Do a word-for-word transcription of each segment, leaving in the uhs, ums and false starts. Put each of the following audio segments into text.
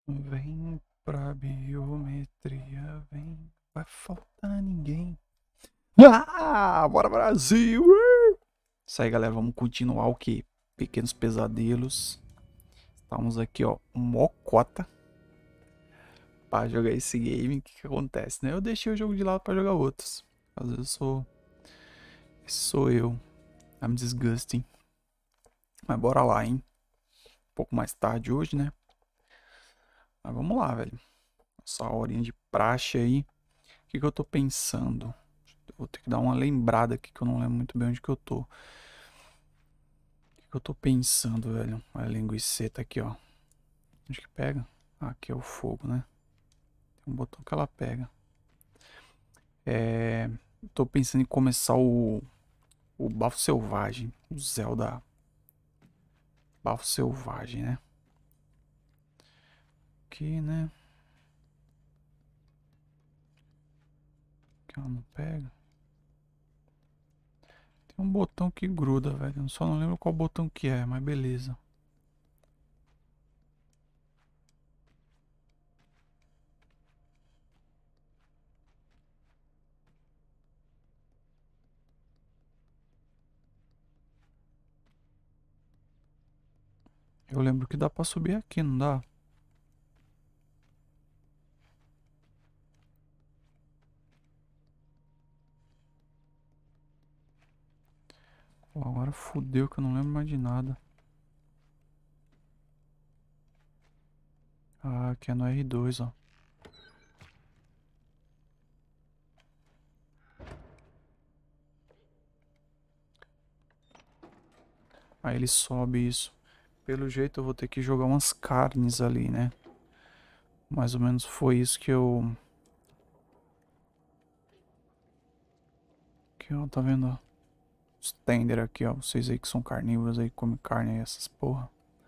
Vem pra biometria, vem, vai faltar ninguém. Ah, bora Brasil! Isso aí, galera, vamos continuar o que? Pequenos pesadelos. Estamos aqui, ó, mocota pra jogar esse game. O que que acontece, né? Eu deixei o jogo de lado pra jogar outros. Às vezes eu sou... Esse sou eu. I'm disgusting. Mas bora lá, hein? Um pouco mais tarde hoje, né? Mas vamos lá, velho. Essa horinha de praxe aí. O que que eu tô pensando? Eu vou ter que dar uma lembrada aqui que eu não lembro muito bem onde que eu tô. O que que eu tô pensando, velho? Olha a linguiceta aqui, ó. Onde que pega? Ah, aqui é o fogo, né? Tem um botão que ela pega. É... Tô pensando em começar o... O Bafo Selvagem. O Zelda... Bafo Selvagem, né? Aqui, né? Que ela não pega. Tem um botão que gruda, velho. Eu só não lembro qual botão que é, mas beleza. Eu lembro que dá pra subir aqui, não dá? Pô, agora fudeu que eu não lembro mais de nada. Ah, aqui é no R dois, ó. Aí ele sobe isso. Pelo jeito eu vou ter que jogar umas carnes ali, né? Mais ou menos foi isso que eu... Que ó, tá vendo, ó? Os tender aqui, ó. Vocês aí que são carnívoros aí, comem carne aí, essas porra.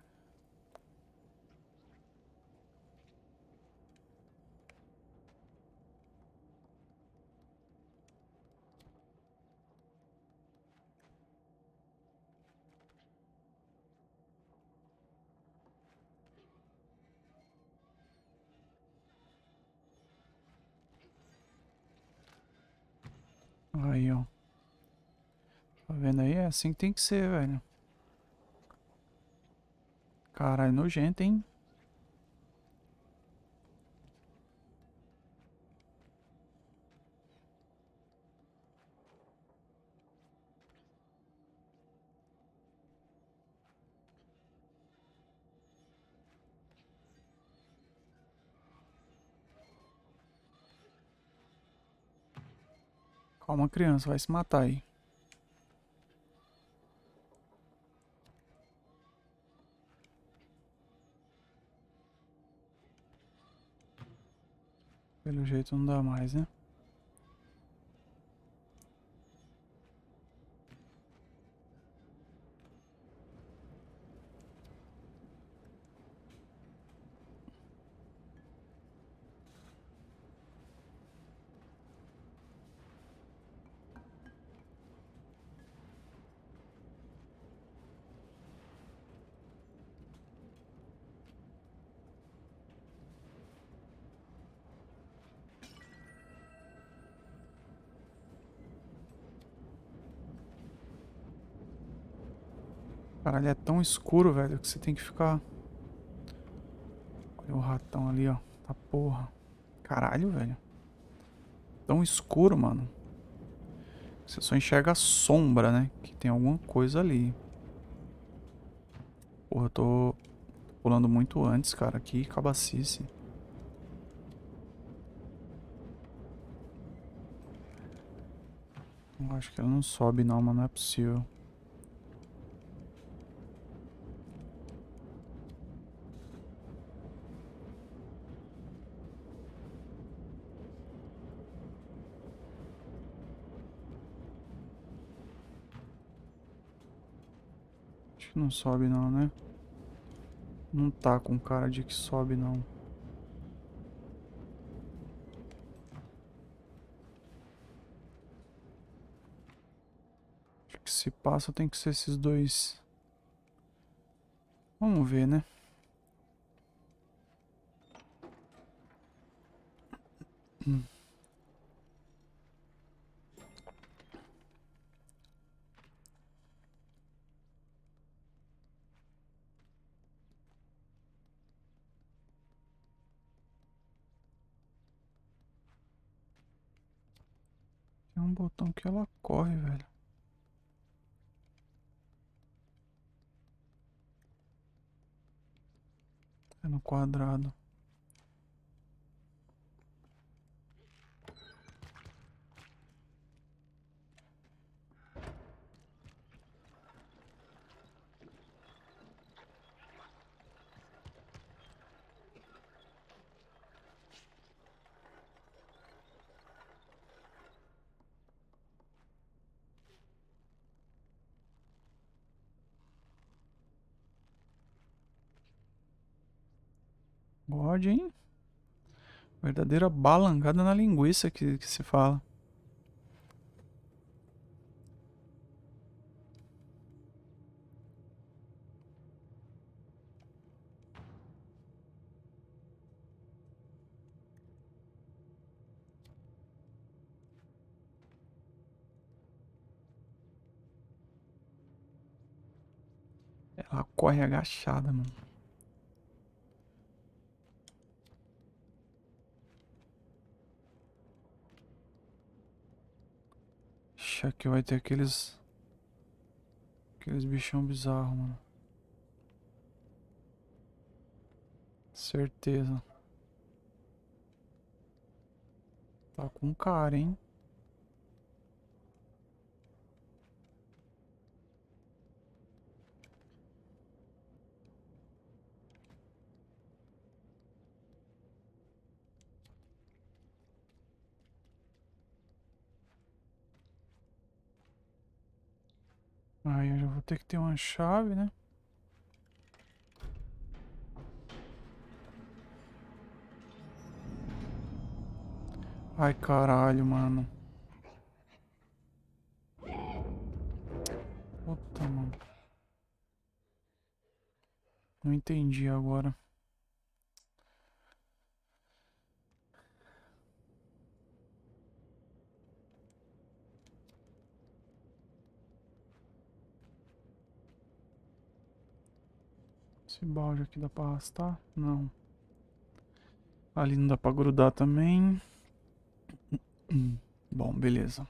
Aí, ó. Tá vendo aí? É assim que tem que ser, velho. Caralho, nojento, hein? Calma, criança, vai se matar aí. Pelo jeito não dá mais, né? Caralho, é tão escuro, velho, que você tem que ficar... Olha o ratão ali, ó. Tá porra. Caralho, velho. Tão escuro, mano. Você só enxerga a sombra, né? Que tem alguma coisa ali. Porra, eu tô pulando muito antes, cara. Que cabacice. Eu acho que ela não sobe não, mas não é possível. Acho que não sobe não, né? Não tá com cara de que sobe não. Acho que se passa tem que ser esses dois. Vamos ver, né? Hum. Tem um botão que ela corre, velho. É no quadrado. God, hein? Verdadeira balangada na linguiça que, que se fala. Ela corre agachada, mano. Ixi, aqui vai ter aqueles... Aqueles bichão bizarros, mano. Certeza. Tá com cara, hein? Aí eu já vou ter que ter uma chave, né? Ai, caralho, mano. Puta, mano. Não entendi agora. Esse balde aqui dá pra arrastar? Não. Ali não dá pra grudar também. Bom, beleza.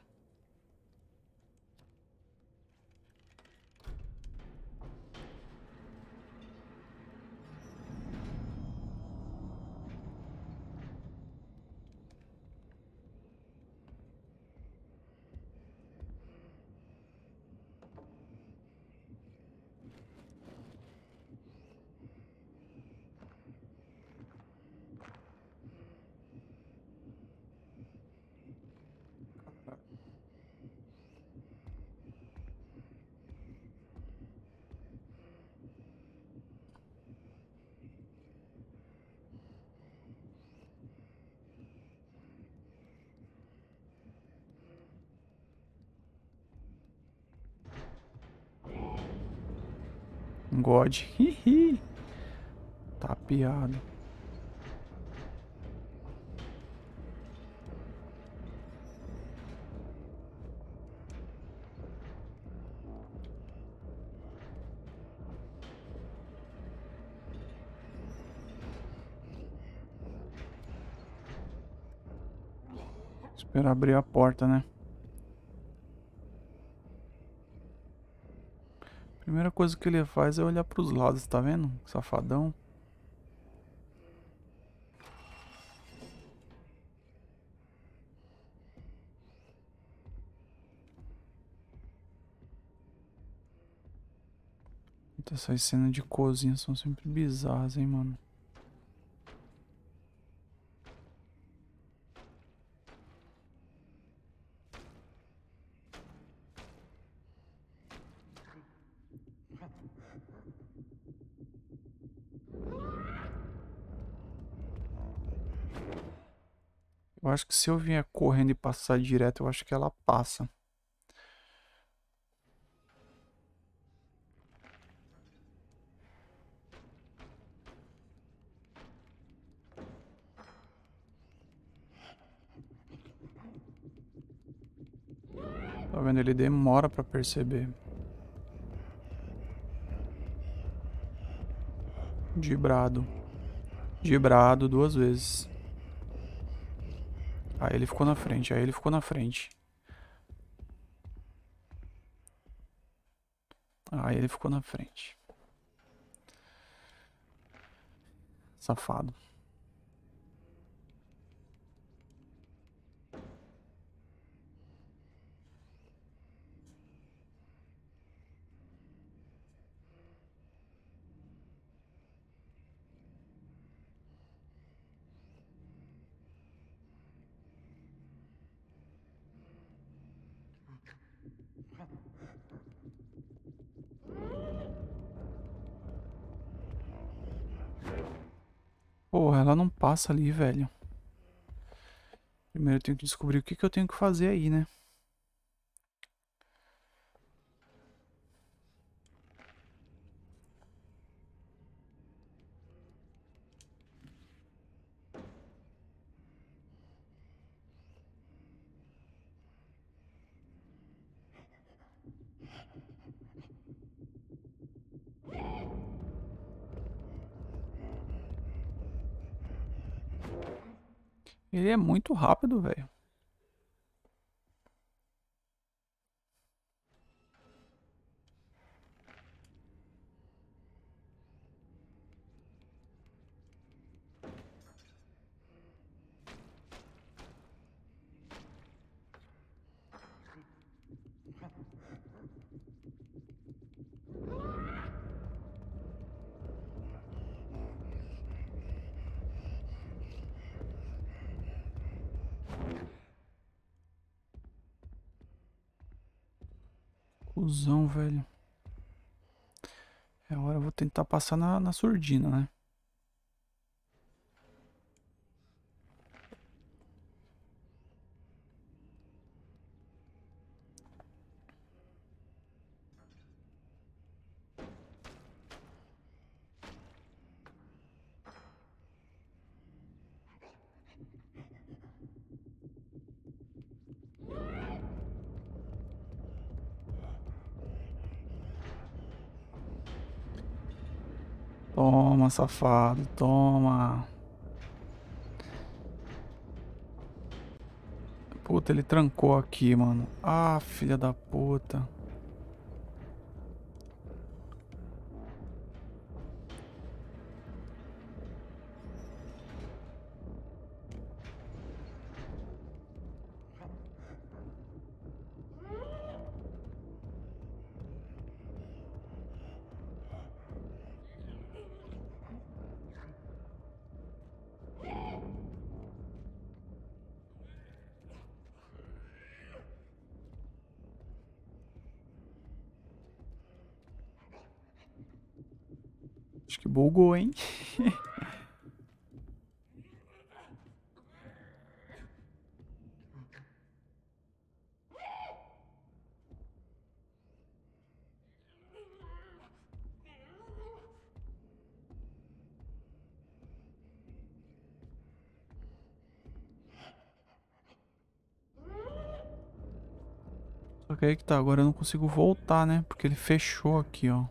God. Hihi. Tá piado. Esperar abrir a porta, né? Primeira coisa que ele faz é olhar pros lados, tá vendo? Safadão. Essas cenas de cozinha são sempre bizarras, hein, mano. Eu acho que se eu vier correndo e passar direto, eu acho que ela passa. Tá vendo? Ele demora pra perceber. Dibrado. Dibrado duas vezes. Aí ele ficou na frente, aí ele ficou na frente. Aí ele ficou na frente. Safado. Porra, ela não passa ali, velho. Primeiro eu tenho que descobrir o que, que eu tenho que fazer aí, né? Ele é muito rápido, velho. Cusão, velho. É hora, eu vou tentar passar na, na surdina, né? Toma, safado, toma. Puta, ele trancou aqui, mano. Ah, filha da puta. Acho que bugou, hein? Só que aí que tá, agora eu não consigo voltar, né? Porque ele fechou aqui, ó.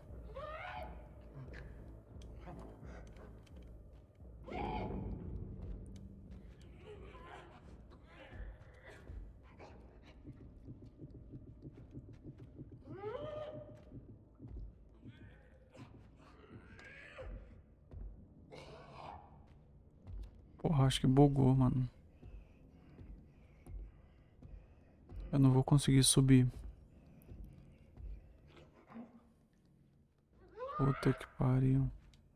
Porra, acho que bugou, mano. Eu não vou conseguir subir. Puta que pariu.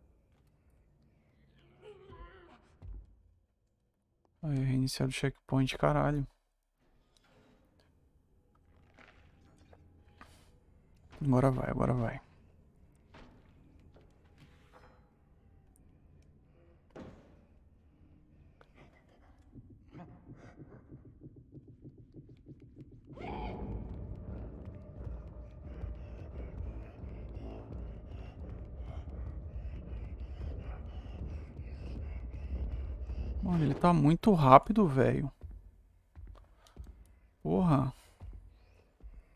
Aí, reiniciar o checkpoint, caralho. Agora vai, agora vai. Mano, ele tá muito rápido, velho. Porra.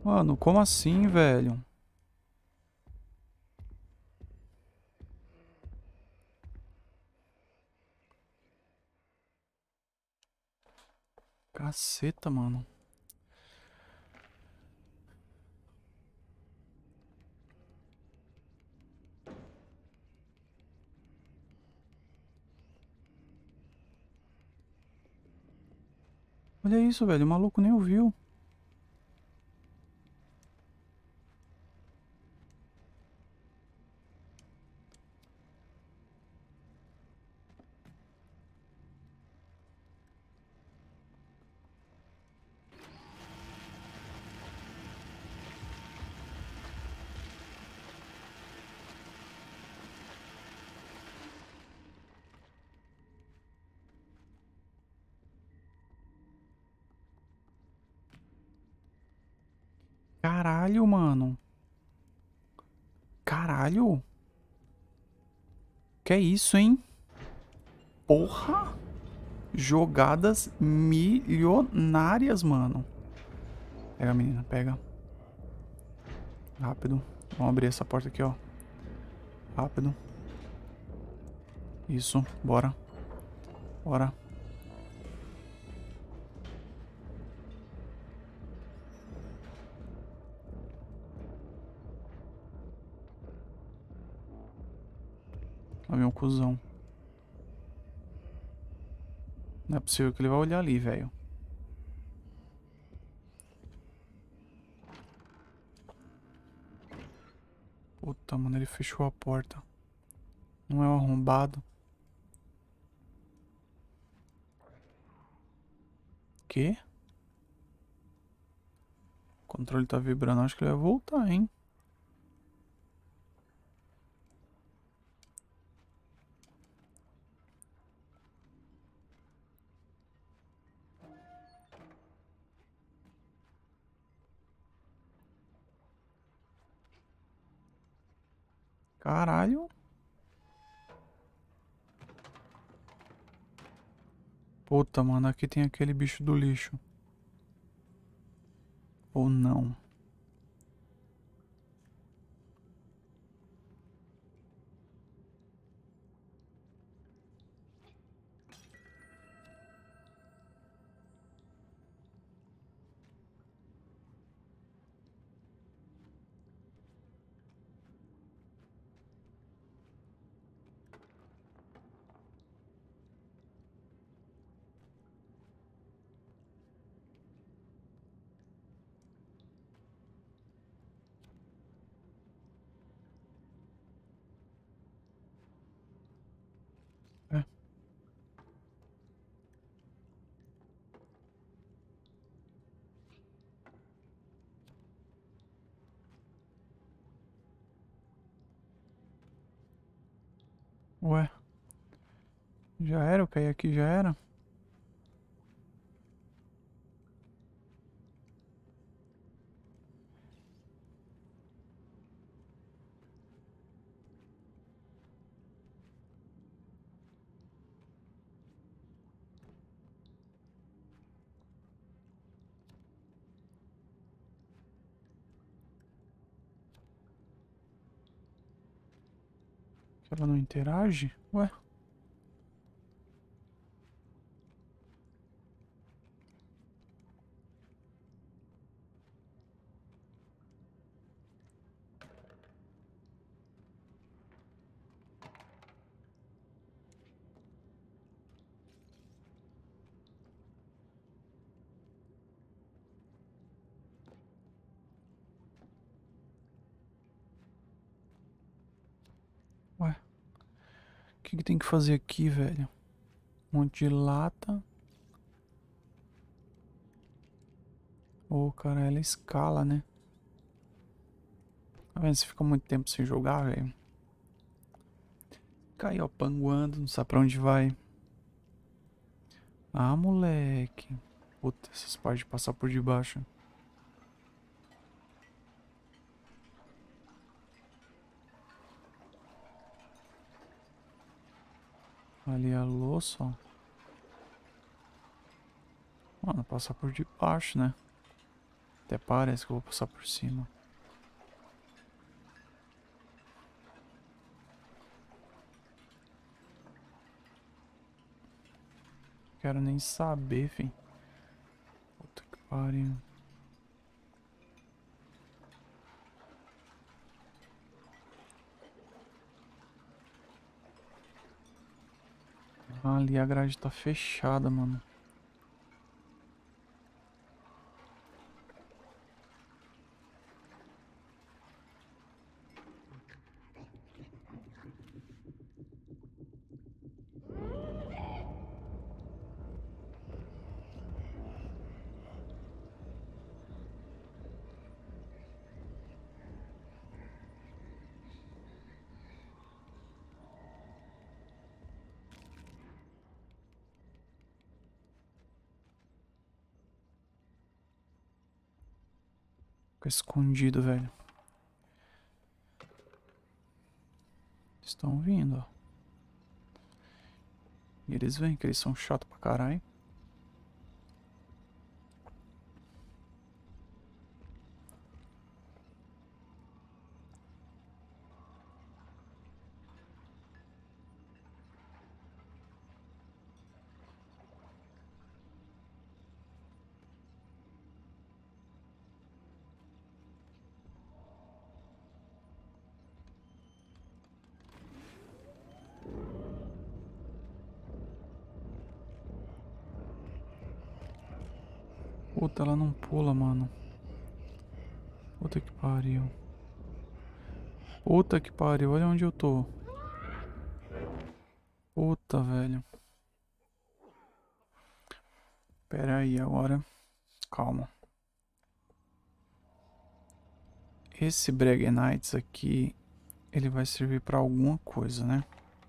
Mano, como assim, velho? Caceta, mano. Olha isso, velho. O maluco nem ouviu. Caralho, mano. Caralho. Que é isso, hein? Porra. Jogadas milionárias, mano. Pega, menina, pega. Rápido. Vamos abrir essa porta aqui, ó. Rápido. Isso, bora. Bora. Lá vem um cuzão. Não é possível que ele vai olhar ali, velho. Puta, mano, ele fechou a porta. Não é um arrombado. Quê? O controle tá vibrando. Acho que ele vai voltar, hein? Caralho. Puta, mano, aqui tem aquele bicho do lixo. Ou não? É. Ué. Já era? Eu caí aqui, já era? Que ela não interage? Ué. Ué. O que que tem que fazer aqui, velho? Um monte de lata. Ô, cara, ela escala, né? Tá vendo? Você fica muito tempo sem jogar, velho. Cai, ó, panguando, não sabe pra onde vai. Ah, moleque. Puta, essas partes de passar por debaixo. Ali a louça, ó. Mano, passar por debaixo, né? Até parece que eu vou passar por cima. Quero nem saber, fim. Puta que pariu. Ah, ali a grade tá fechada, mano. Fica escondido, velho. Estão vindo, ó. E eles vêm, que eles são chatos pra caralho. Puta, ela não pula, mano. Puta que pariu. Puta que pariu, olha onde eu tô. Puta, velho. Pera aí, agora. Calma. Esse Breguenites aqui, ele vai servir pra alguma coisa, né?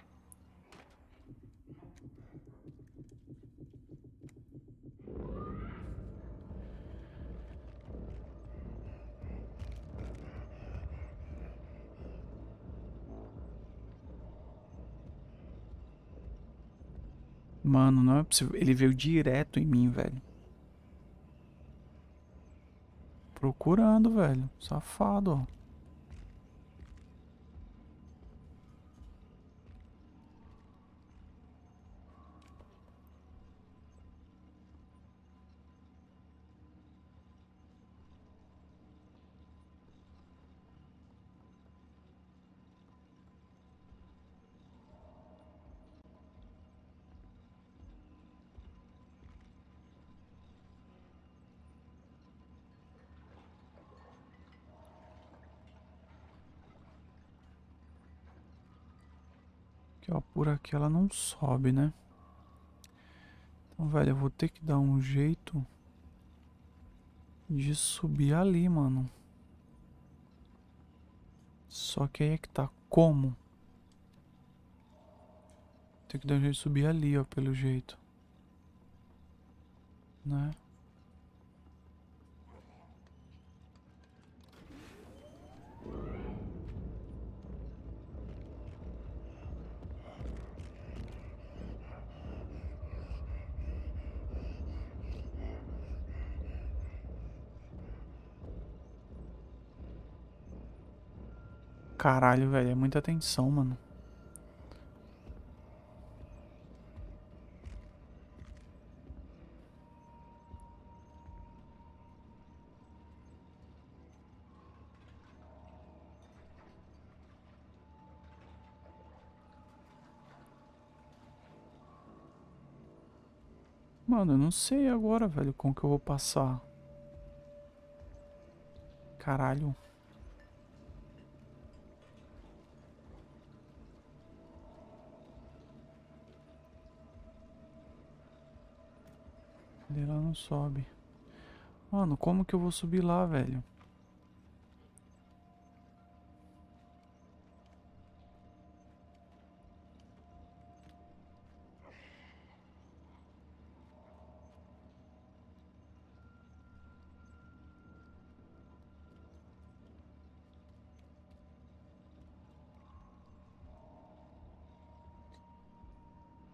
Mano, não é possível. Ele veio direto em mim, velho. Procurando, velho. Safado, ó. Aqui, ó, por aqui ela não sobe, né? Então, velho, eu vou ter que dar um jeito de subir ali, mano. Só que aí é que tá. Como? Tem que dar um jeito de subir ali, ó, pelo jeito. Né? Caralho, velho, é muita tensão, mano. Mano, eu não sei agora, velho, como que eu vou passar. Caralho. Ele lá não sobe. Mano, como que eu vou subir lá, velho?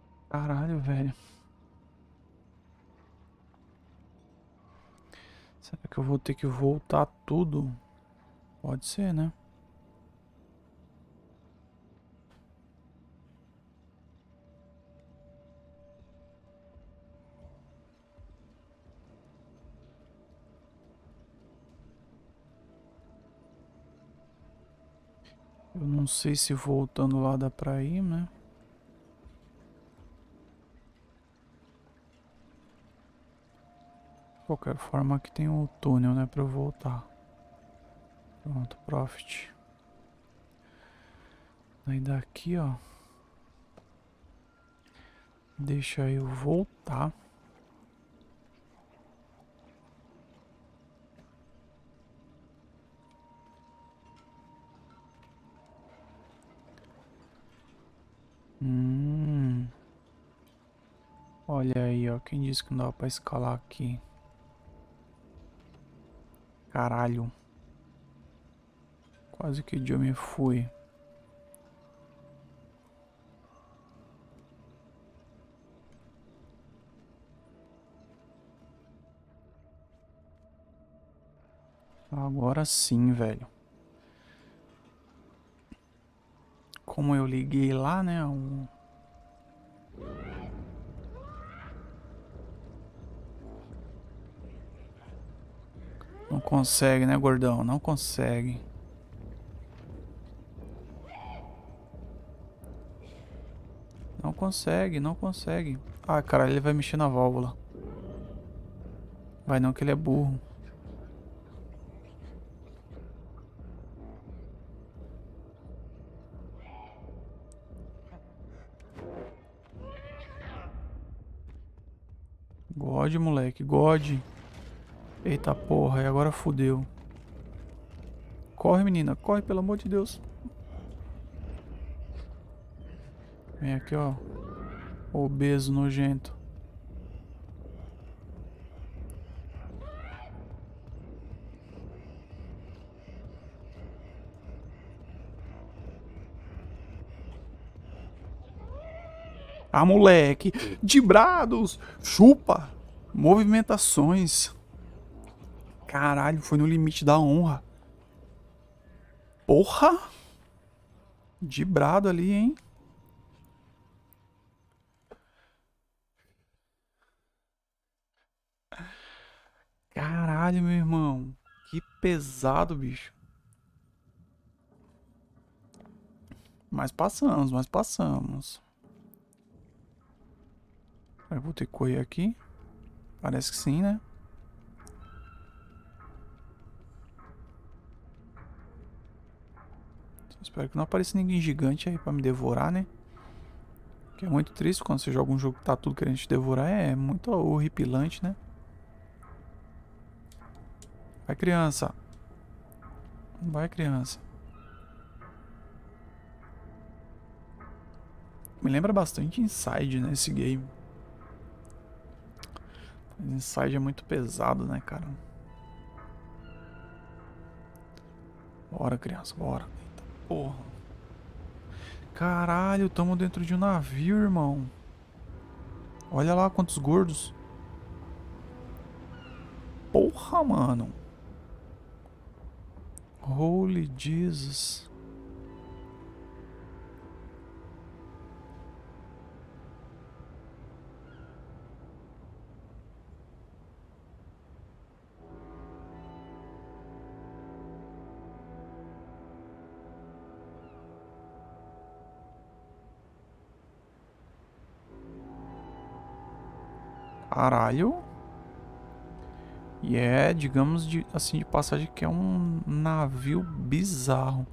Caralho, velho. Será que eu vou ter que voltar tudo? Pode ser, né? Eu não sei se voltando lá dá pra ir, né? De qualquer forma, aqui tem o túnel, né? Pra eu voltar. Pronto, Profit. Aí daqui, ó. Deixa eu voltar. Hum. Olha aí, ó. Quem disse que não dava pra escalar aqui? Caralho. Quase que eu me fui. Agora sim, velho. Como eu liguei lá, né? O... Não consegue, né, gordão? Não consegue. Não consegue, não consegue. Ah, caralho, ele vai mexer na válvula. Vai não, que ele é burro. God, moleque, God. Eita porra, e agora fudeu. Corre, menina, corre, pelo amor de Deus. Vem aqui, ó. Obeso, nojento. Ah, moleque. Dibrados. Chupa. Movimentações. Caralho, foi no limite da honra. Porra. Dibrado ali, hein? Caralho, meu irmão. Que pesado, bicho. Mas passamos, mas passamos. Eu vou ter que correr aqui. Parece que sim, né? Espero que não apareça ninguém gigante aí pra me devorar, né? Que é muito triste quando você joga um jogo que tá tudo querendo te devorar. É muito horripilante, né? Vai, criança. Vai, criança. Me lembra bastante Inside, né? Esse game. Inside é muito pesado, né, cara? Bora, criança, bora. Eita porra. Caralho, tamo dentro de um navio, irmão. Olha lá quantos gordos. Porra, mano. Holy Jesus. Caralho. E é, digamos, de, assim, de passagem que é um navio bizarro.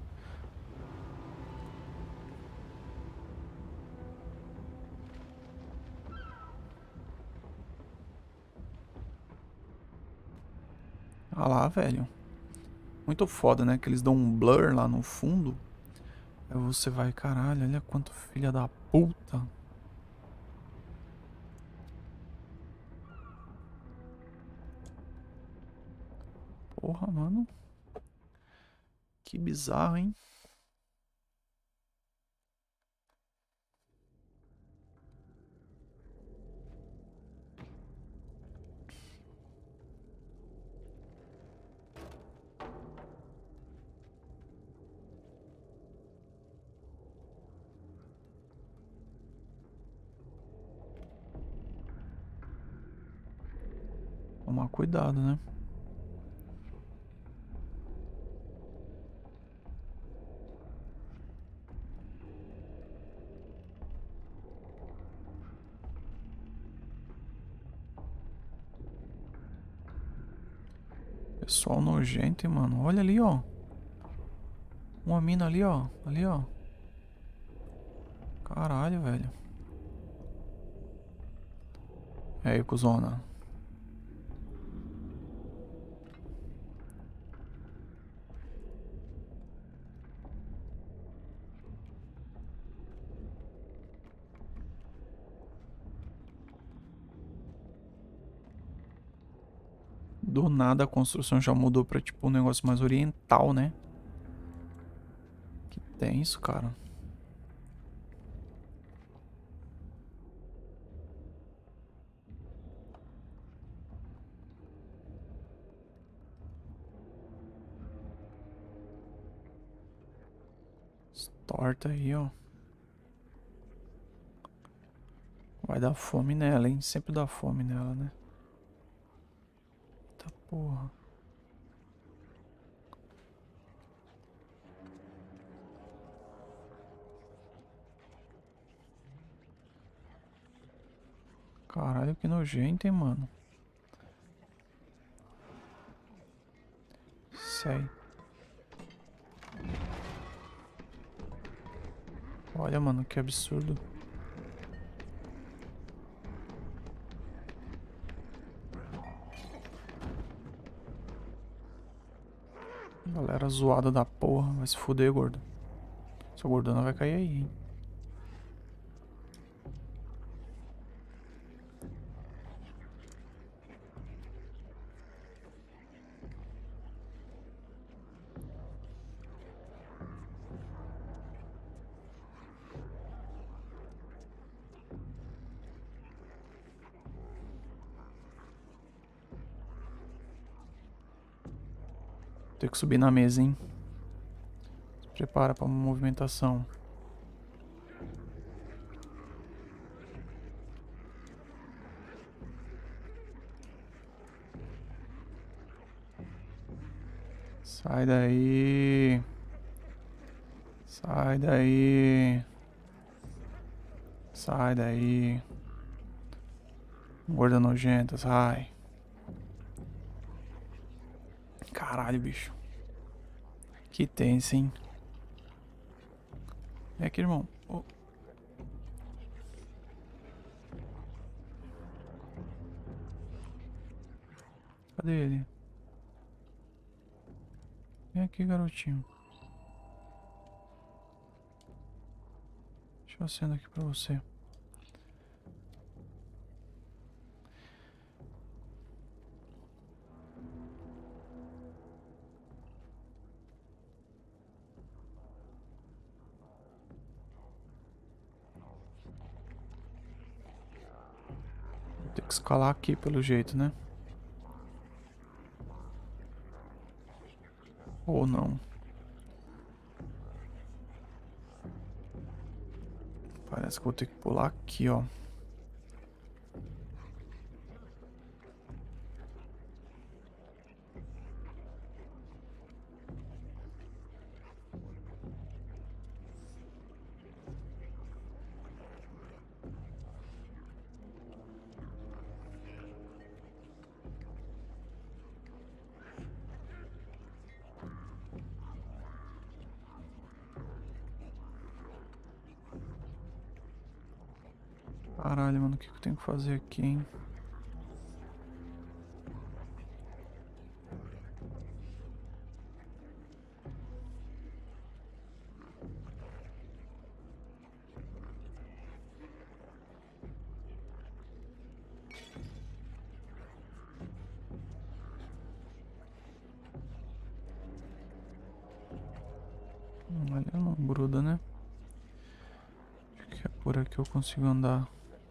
Ah lá, velho. Muito foda, né? Que eles dão um blur lá no fundo. Aí você vai, caralho, olha quanto filha da puta. Porra, mano. Que bizarro, hein? Tomar cuidado, né? Pessoal nojento, hein, mano. Olha ali, ó. Uma mina ali, ó. Ali, ó. Caralho, velho. E aí, cuzona. Do nada a construção já mudou pra tipo um negócio mais oriental, né? Que tenso, cara. Torta aí, ó. Vai dar fome nela, hein? Sempre dá fome nela, né? Eita porra. Caralho, que nojento, hein, mano. Sei. Olha, mano, que absurdo. Galera zoada da porra. Vai se fuder, gordo. Sua gordona vai cair aí, hein. Tem que subir na mesa, hein. Se prepara pra movimentação. Sai daí. Sai daí. Sai daí. Gorda nojenta, sai. Caralho, bicho. Que tenso, hein. É aqui, irmão. Oh. Cadê ele? Vem aqui, garotinho. Deixa eu acender aqui pra você. Vou ter que escalar aqui pelo jeito, né? Ou não. Parece que vou ter que pular aqui, ó. Caralho, mano, o que eu tenho que fazer aqui, hein? Olha, não gruda, né? Acho que é por aqui eu consigo andar.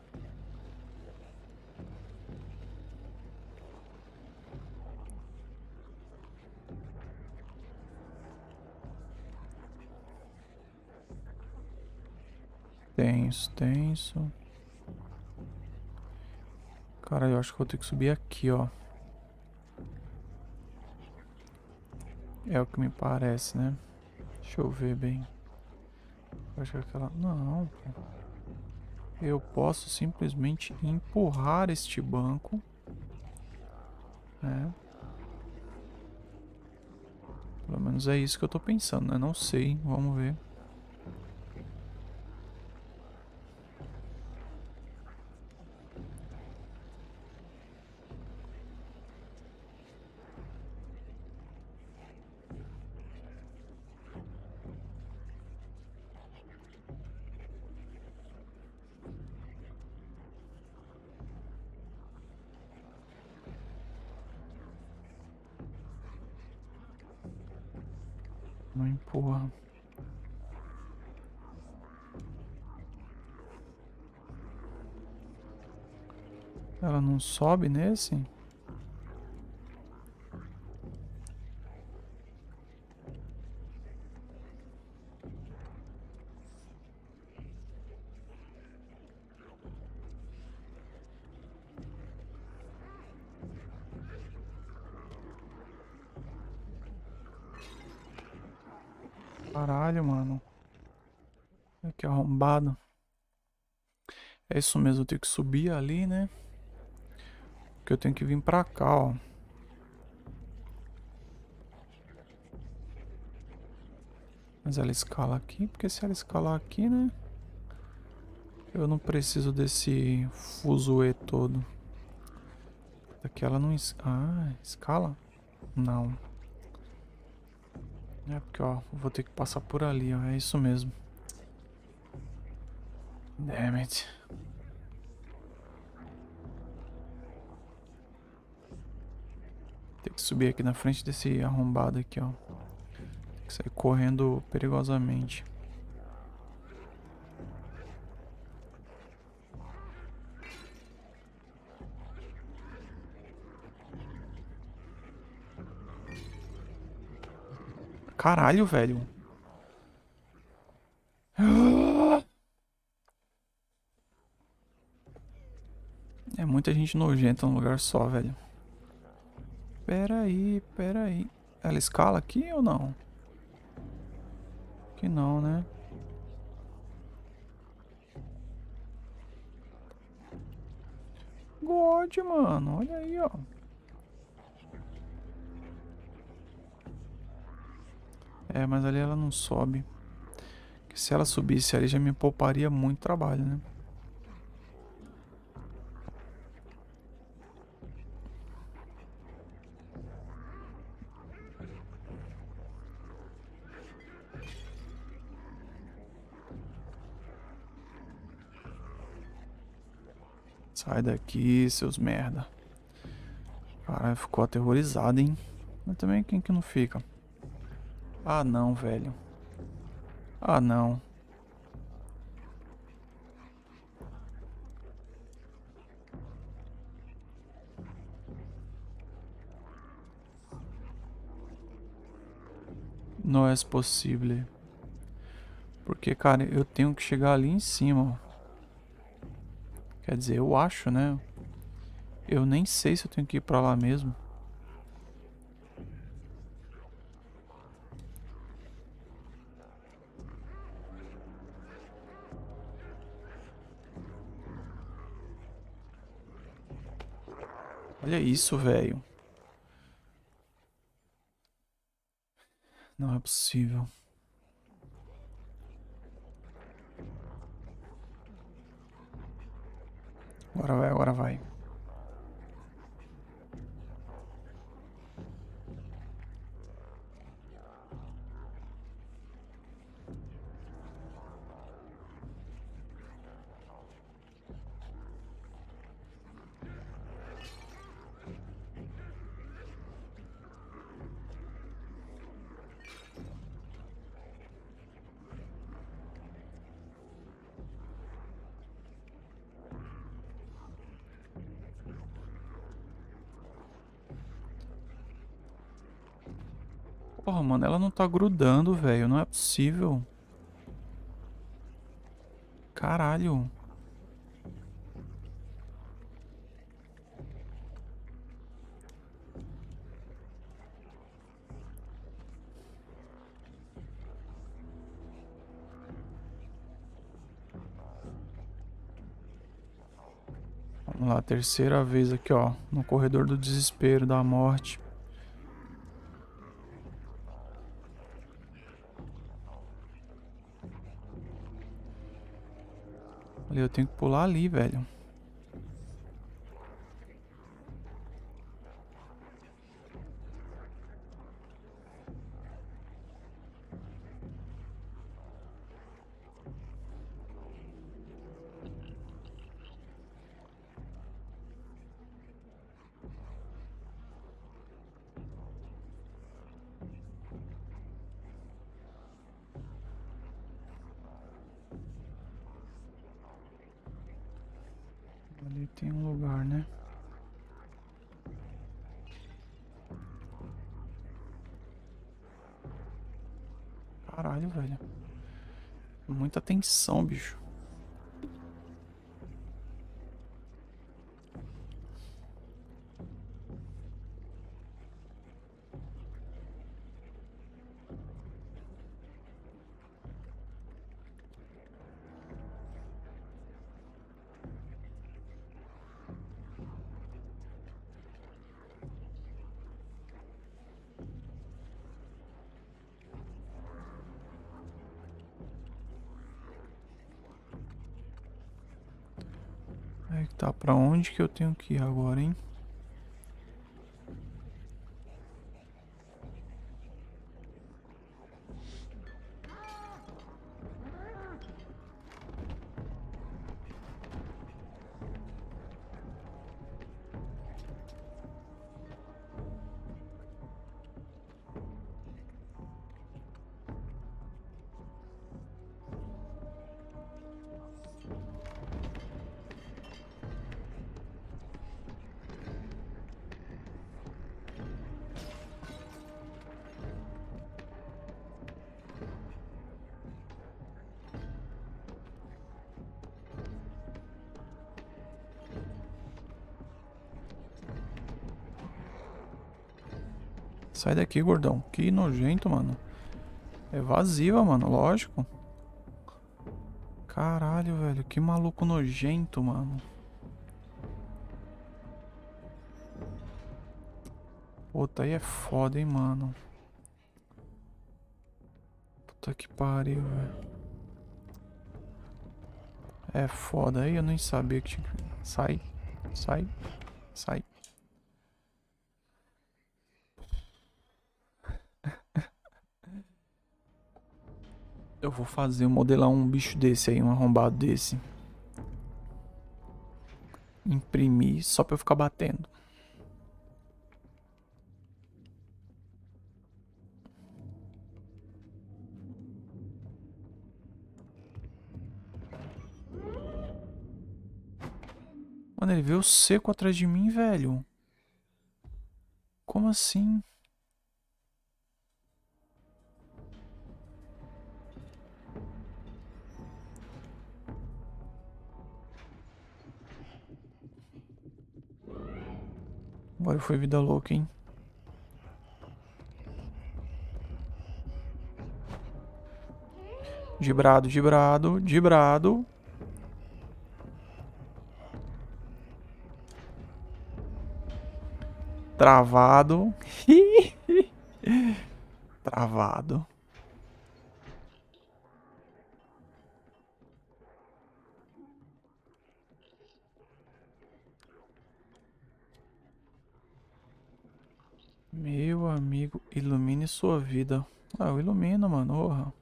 Tenso, tenso. Cara, eu acho que vou ter que subir aqui, ó. É o que me parece, né? Deixa eu ver bem. Acho que é aquela... Não, pô. Eu posso simplesmente empurrar este banco, né? Pelo menos é isso que eu tô pensando, né? Não sei, vamos ver. Não empurra. Ela não sobe nesse? Caralho, mano. Que arrombado. É isso mesmo, eu tenho que subir ali, né? Porque eu tenho que vir pra cá, ó. Mas ela escala aqui, porque se ela escalar aqui, né? Eu não preciso desse fuzuê todo. Daqui ela não... Es... Ah, escala? Não. É porque, ó, vou ter que passar por ali, ó. É isso mesmo. Damn it. Tem que subir aqui na frente desse arrombado aqui, ó. Tem que sair correndo perigosamente. Caralho, velho. É muita gente nojenta num lugar só, velho. Pera aí, pera aí. Ela escala aqui ou não? Que não, né? God, mano. Olha aí, ó. É, mas ali ela não sobe. Que se ela subisse ali já me pouparia muito trabalho, né? Sai daqui, seus merda. Caralho, ficou aterrorizado, hein? Mas também quem que não fica? Ah, não, velho. Ah, não. Não é possível. Porque, cara, eu tenho que chegar ali em cima, ó. Quer dizer, eu acho, né? Eu nem sei se eu tenho que ir pra lá mesmo. Olha isso, velho. Não é possível. Agora vai, agora vai. Porra, mano, ela não tá grudando, velho. Não é possível. Caralho. lá, terceira vez aqui, ó. No corredor do desespero, da morte. Ali, eu tenho que pular ali, velho. Ali tem um lugar, né? Caralho, velho. Muita tensão, bicho. Aí tá, pra onde que eu tenho que ir agora, hein? Sai daqui, gordão. Que nojento, mano. Evasiva, mano, lógico. Caralho, velho. Que maluco nojento, mano. Puta, aí é foda, hein, mano. Puta que pariu, velho. É foda. Aí eu nem sabia que tinha que... Sai. Sai. Sai. Eu vou fazer, modelar um bicho desse aí, um arrombado desse. Imprimir só pra eu ficar batendo. Mano, ele veio seco atrás de mim, velho. Como assim? Agora foi vida louca, hein? Dibrado, dibrado, dibrado. Travado. Travado. Meu amigo, ilumine sua vida. Ah, eu ilumino, mano. Orra.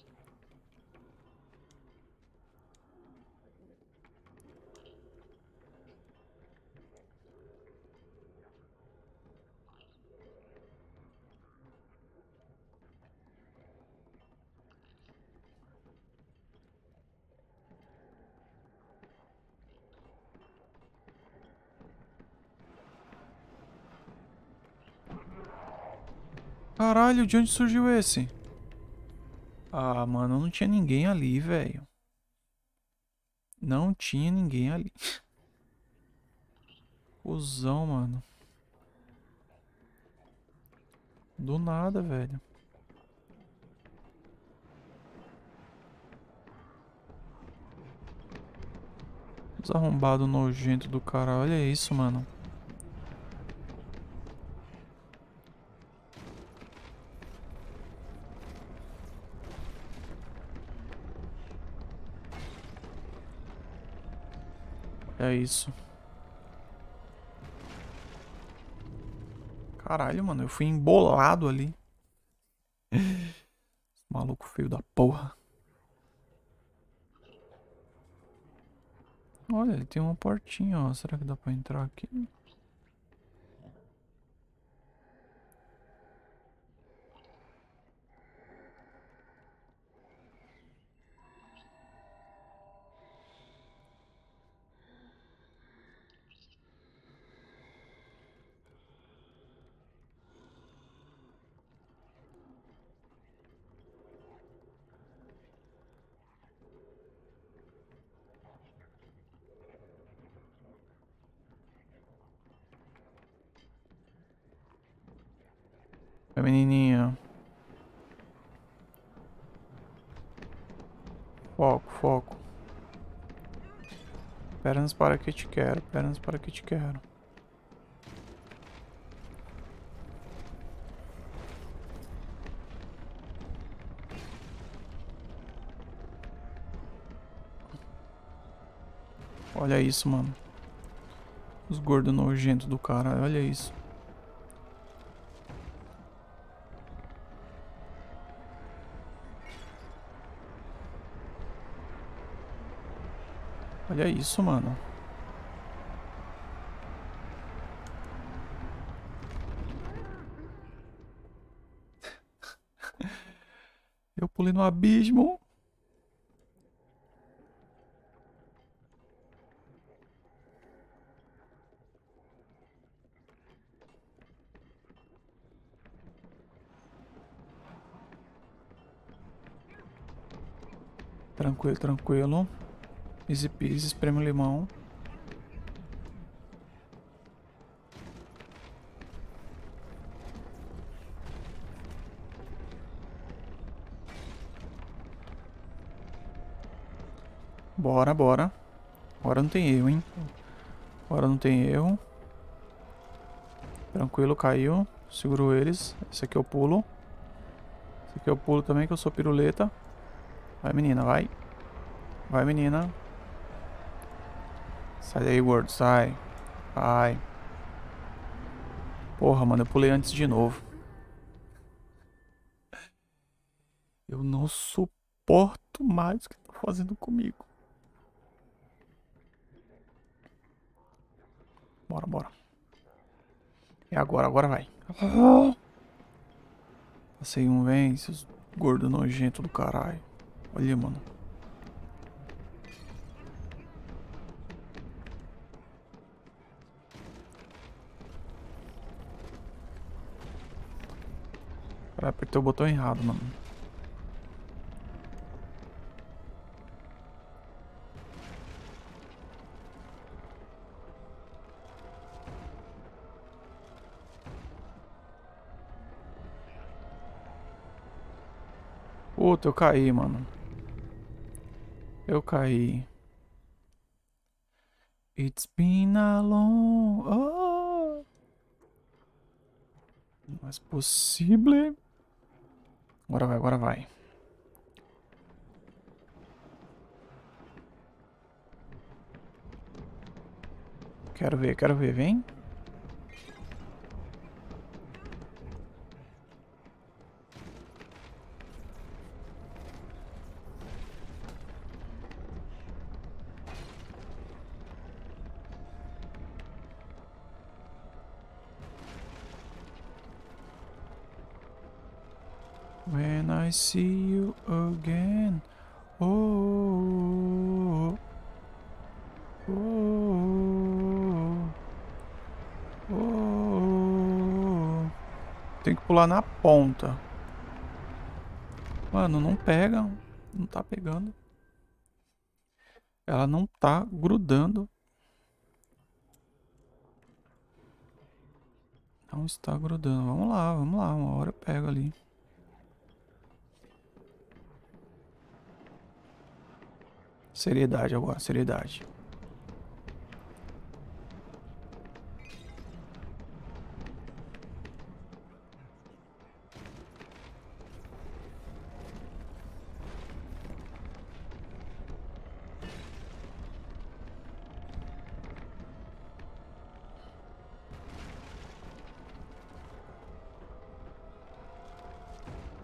Caralho, de onde surgiu esse? Ah, mano, não tinha ninguém ali, velho. Não tinha ninguém ali. Cusão, mano. Do nada, velho. Desarrombado nojento do cara. Olha isso, mano. É isso. Caralho, mano. Eu fui embolado ali. Maluco feio da porra. Olha, ele tem uma portinha, ó. Será que dá pra entrar aqui? É, menininha. Foco, foco. Pernas para que te quero, pernas para que te quero. Olha isso, mano. Os gordos nojentos do cara, olha isso. Olha isso, mano. Eu pulei no abismo. Tranquilo, tranquilo. Easy peasy, espreme o limão. Bora, bora. Agora não tem erro, hein? Agora não tem erro. Tranquilo, caiu. Seguro eles. Esse aqui eu pulo. Esse aqui eu pulo também, que eu sou piruleta. Vai, menina, vai. Vai, menina. Sai daí, gordo, sai. Vai. Porra, mano, eu pulei antes de novo. Eu não suporto mais o que tá fazendo comigo. Bora, bora. É agora, agora vai. Passei um, vem, seus gordo nojento do caralho. Olha, mano. Cara, apertei o botão errado, mano. Puta, eu caí, mano. Eu caí. It's been a long... Oh. Não é possível. Agora vai, agora vai. Quero ver, quero ver, vem. When I see you again. Oh. Oh. Oh. Tem que pular na ponta. Mano, não pega. Não tá pegando. Ela não tá grudando. Não está grudando. Vamos lá, vamos lá. Uma hora eu pego ali. Seriedade agora, seriedade.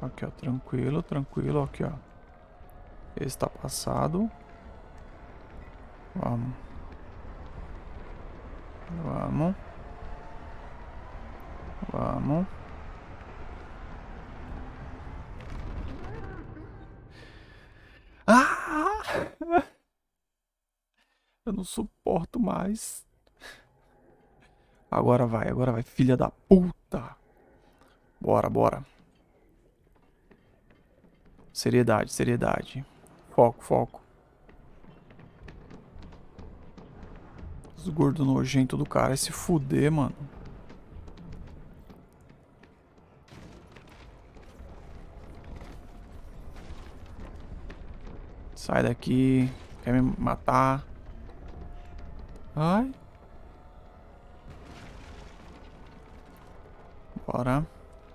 Aqui, ó. Tranquilo, tranquilo. Aqui, ó. Esse tá passado. Vamos. Vamos. Vamos. Ah! Eu não suporto mais. Agora vai, agora vai, filha da puta. Bora, bora. Seriedade, seriedade. Foco, foco. Os gordos nojentos do cara. Se fuder, mano. Sai daqui. Quer me matar? Ai. Bora.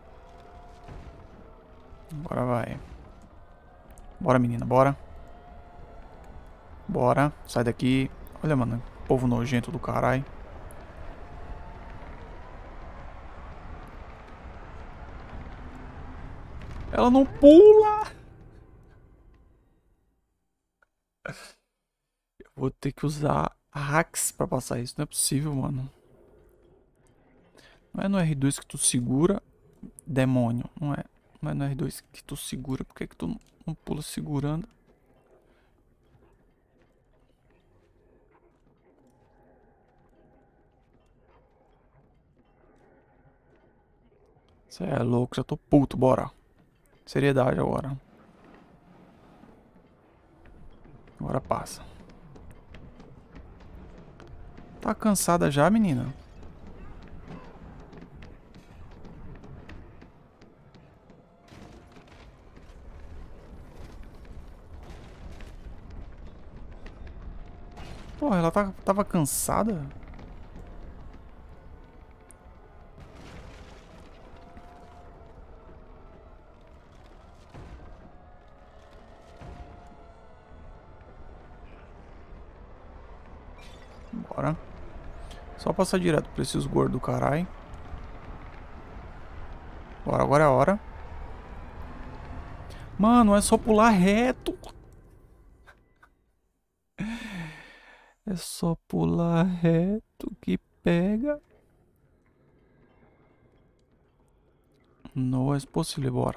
Bora, vai. Bora, menina, bora. Bora. Sai daqui. Olha, mano. Povo nojento do caralho. Ela não pula. Eu vou ter que usar hacks pra passar isso. Não é possível, mano. Não é no R dois que tu segura, demônio. Não é, não é no R dois que tu segura. Por que que tu não pula segurando? Cê é louco, já tô puto, bora. Seriedade agora. Agora passa. Tá cansada já, menina? Porra, ela tá, tava cansada? Bora. Só passar direto pra esses gordos do caralho. Bora, agora é a hora. Mano, é só pular reto. É só pular reto que pega. Não é possível, bora.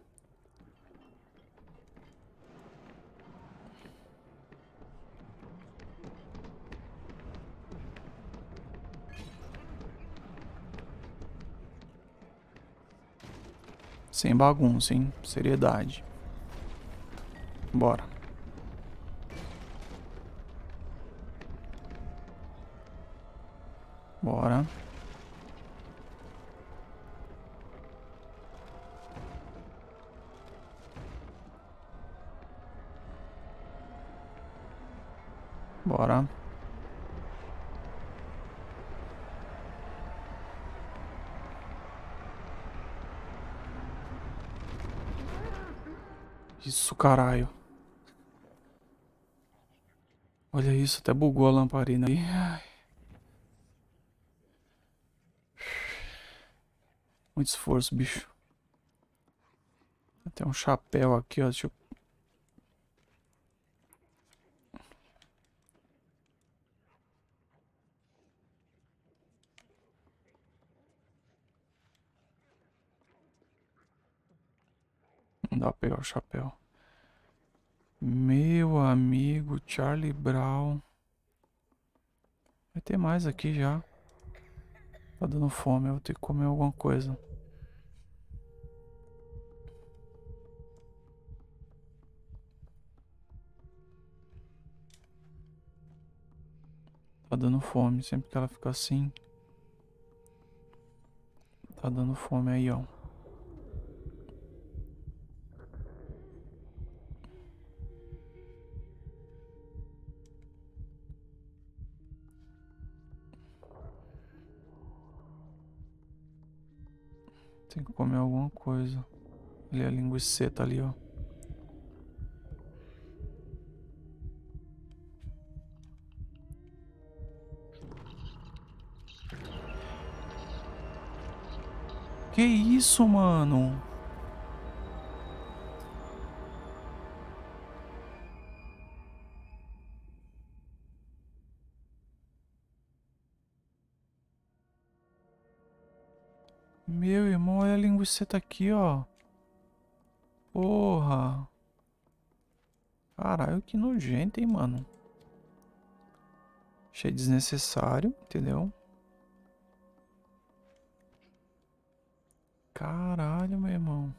Sem bagunça, hein? Seriedade. Bora. Bora. Bora. Isso, caralho. Olha isso, até bugou a lamparina aí. Ai. Muito esforço, bicho. Tem um chapéu aqui, ó. Deixa eu... Não dá pra pegar o chapéu. Meu amigo Charlie Brown. Vai ter mais aqui já. Tá dando fome, eu vou ter que comer alguma coisa. Tá dando fome, sempre que ela fica assim. Tá dando fome aí, ó. Tem que comer alguma coisa. Ali a linguiça tá ali, ó. Que isso, mano? Meu irmão, olha a linguiça aqui, ó. Porra. Caralho, que nojento, hein, mano. Achei desnecessário, entendeu? Caralho, meu irmão.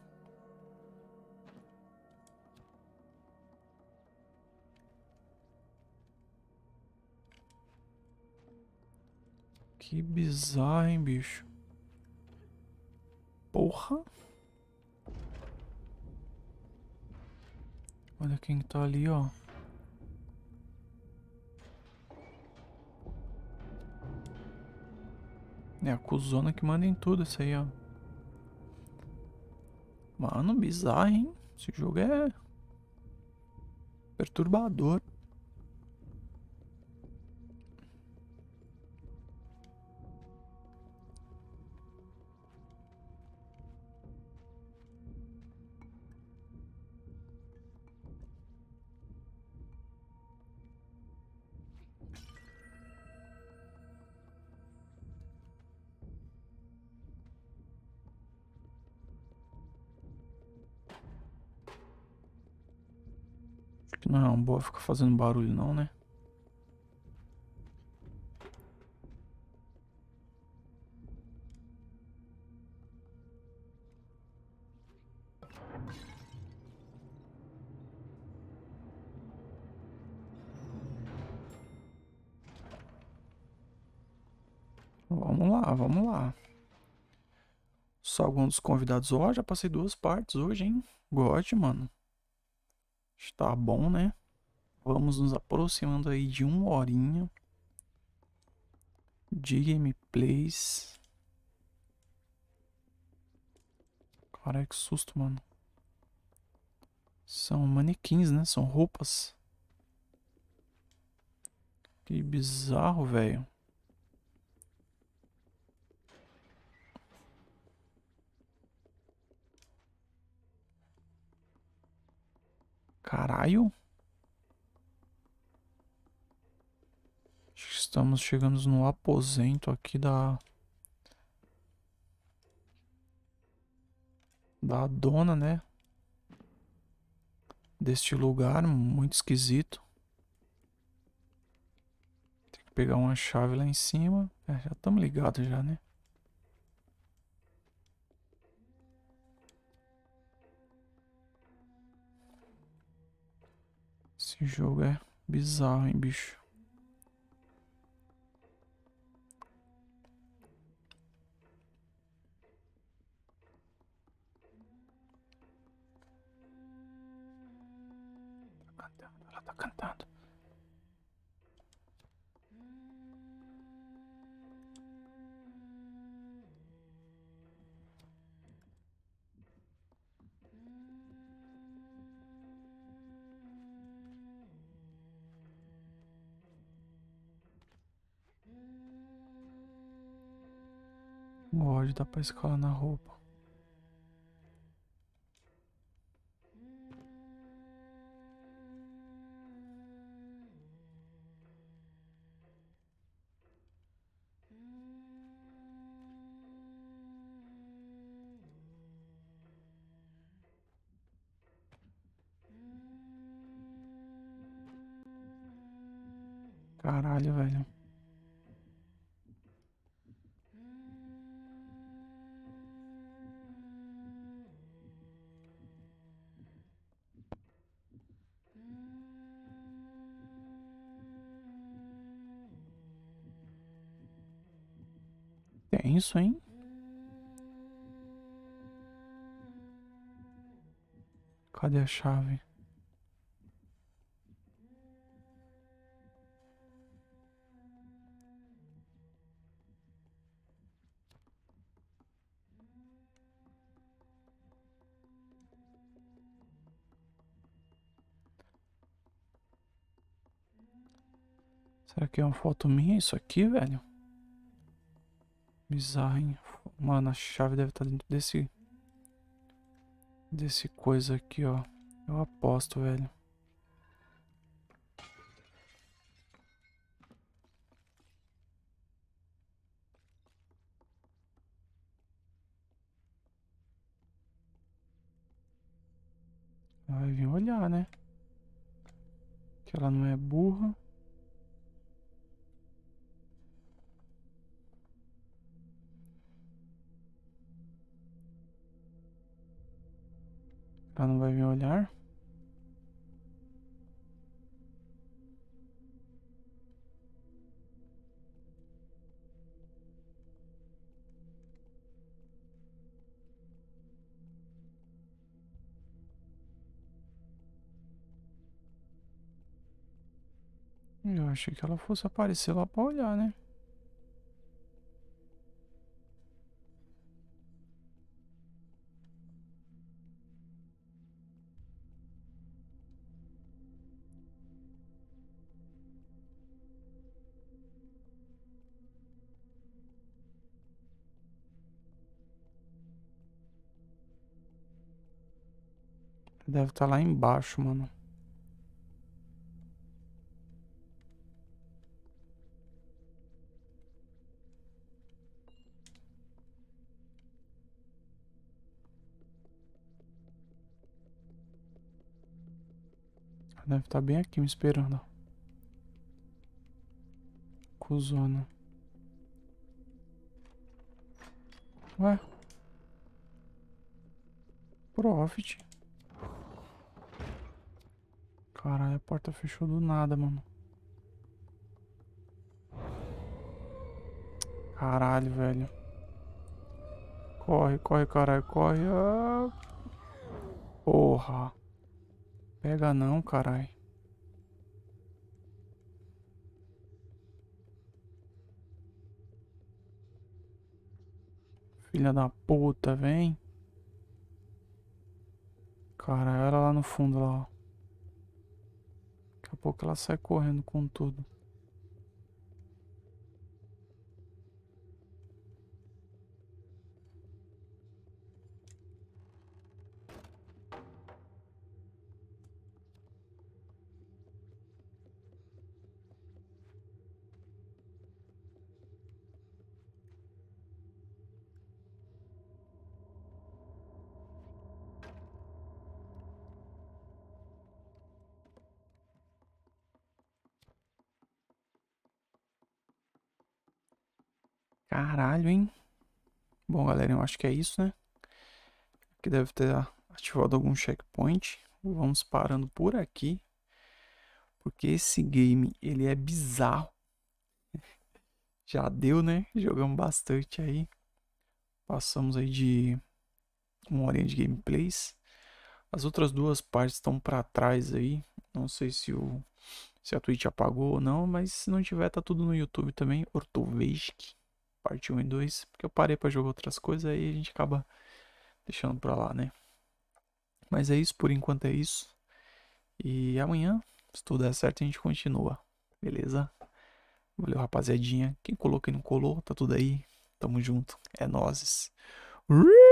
Que bizarro, hein, bicho. Porra. Olha quem tá ali, ó. É a cuzona que manda em tudo isso aí, ó. Mano, bizarro, hein? Esse jogo é perturbador. Acho que não é uma boa ficar fazendo barulho, não, né? Vamos lá, vamos lá. Só alguns dos convidados. Ó, já passei duas partes hoje, hein? God, mano. Está bom, né? Vamos nos aproximando aí de uma horinha de gameplays. Caralho, que susto, mano. São manequins, né? São roupas. Que bizarro, velho. Caralho. Acho que estamos chegando no aposento aqui da... Da dona, né? Deste lugar, muito esquisito. Tem que pegar uma chave lá em cima. É, já estamos ligados já, né? Esse jogo é bizarro, hein, bicho. Tá cantando, ela tá cantando. God, dá pra escalar na roupa. Caralho, velho. Tenso, hein? Cadê a chave? Será que é uma foto minha isso aqui, velho? Bizarro, hein? Mano, a chave deve estar dentro desse... Desse coisa aqui, ó. Eu aposto, velho. Ela vai vir olhar, né? Que ela não é burra. Ela não vai vir olhar. Eu achei que ela fosse aparecer lá pra olhar, né? Deve estar lá embaixo, mano. Deve estar bem aqui me esperando. Cuzona. Ué? Profit. Caralho, a porta fechou do nada, mano. Caralho, velho. Corre, corre, caralho, corre. Ah, porra. Pega não, caralho. Filha da puta, vem. Caralho, ela lá no fundo, lá, ó. Daqui a pouco ela sai correndo com tudo. Caralho, hein? Bom, galera, eu acho que é isso, né? Que deve ter ativado algum checkpoint. Vamos parando por aqui. Porque esse game, ele é bizarro. Já deu, né? Jogamos bastante aí. Passamos aí de uma horinha de gameplays. As outras duas partes estão pra trás aí. Não sei se o se a Twitch apagou ou não, mas se não tiver, tá tudo no YouTube também. Ortovejk, parte um e dois. Porque eu parei pra jogar outras coisas, aí a gente acaba deixando pra lá, né? Mas é isso, por enquanto é isso. E amanhã, se tudo der certo, a gente continua. Beleza? Valeu, rapaziadinha. Quem colou, quem não colou, tá tudo aí. Tamo junto. É nóis.